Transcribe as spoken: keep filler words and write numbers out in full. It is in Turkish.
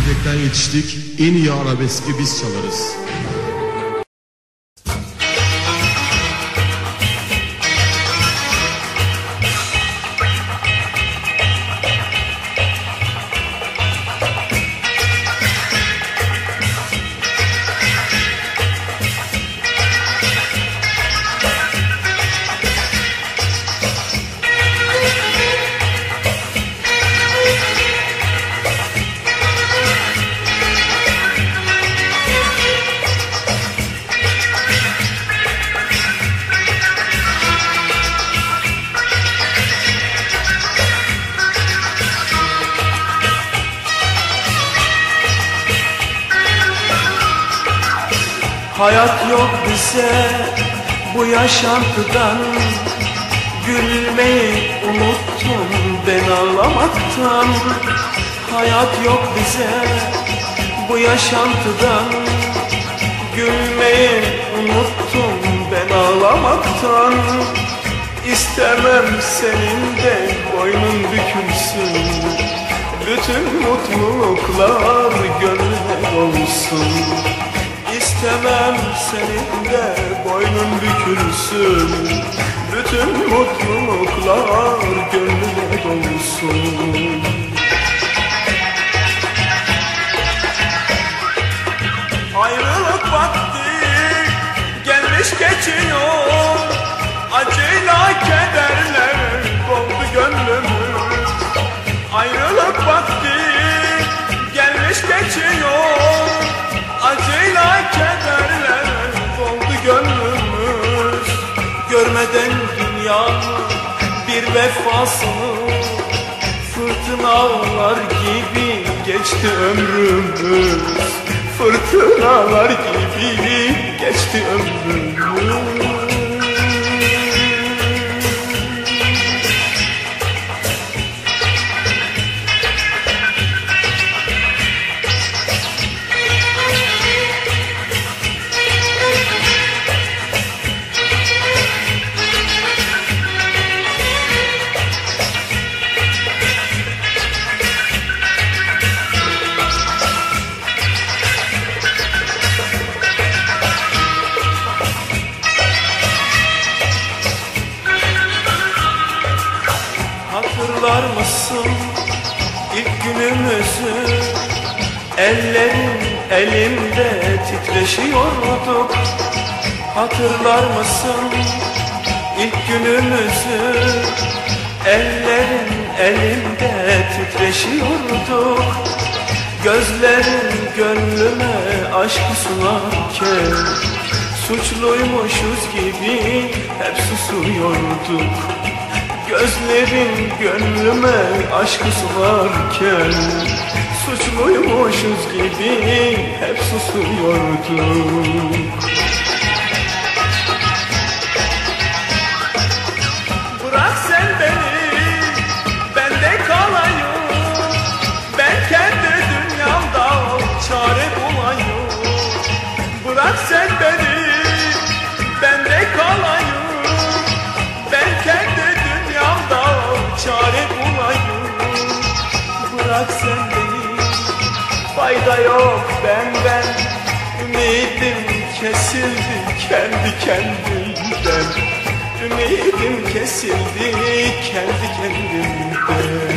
Çekirdekten yetiştik, en iyi arabeski biz çalarız. Hayat yok bize bu yaşantıdan, gülmeyi unuttum ben ağlamaktan. Hayat yok bize bu yaşantıdan, gülmeyi unuttum ben ağlamaktan. İstemem senin de boynun bükülsün, bütün mutluluklar gönlüne dolsun. İstemem senin de boynun bükülsün, bütün mutluluklar gönlüne dolsun. Ayrılık vakti gelmiş geçiyor, acıyla kederle doldu gönlümüz. Ayrılık vakti gelmiş geçiyor, acıyla kederle doldu gönlümüz. Görmeden dünyanın bir vefasını, fırtınalar gibi geçti ömrümüz. Fırtınalar gibi geçti ömrümüz. Hatırlar mısın ilk günümüzü? Ellerin elimde titreşiyorduk. Hatırlar mısın ilk günümüzü? Ellerin elimde titreşiyorduk. Gözlerin gönlüme aşkı sunarken, suçluymuşuz gibi hep susuyorduk. Gözlerin gönlüme aşkı sularken, suçluymuşuz gibi hep susuyorduk. Bırak sen beni, ben de kalayım, ben kendi dünyamda çare bulayım. Bırak sen beni, ben de kalayım, ben kendi çare bulayım. Bırak sen beni, fayda yok benden. Ümidim kesildi kendi kendimden. Ümidim kesildi kendi kendimden.